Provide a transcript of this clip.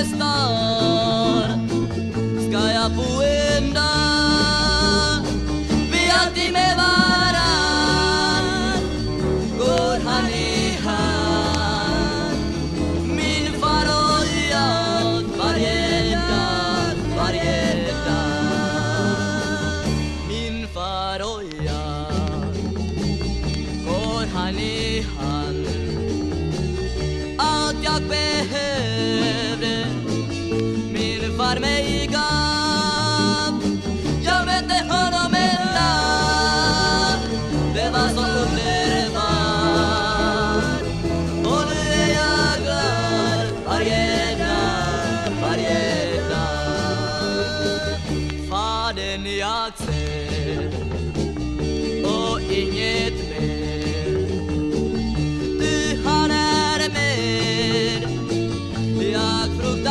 star ska jag bo en dag. Vi alltid med varann går han i hand. Min far och jag varje dag, varje dag. Min far och jag går han i hand. Allt jag behövde min far mig gav. Jag mötte honom en dag, det var så underbart. Och nu är jag glad varje dag, varje dag. Fadern jag ser och inget mer. Du han är med, jag fruktar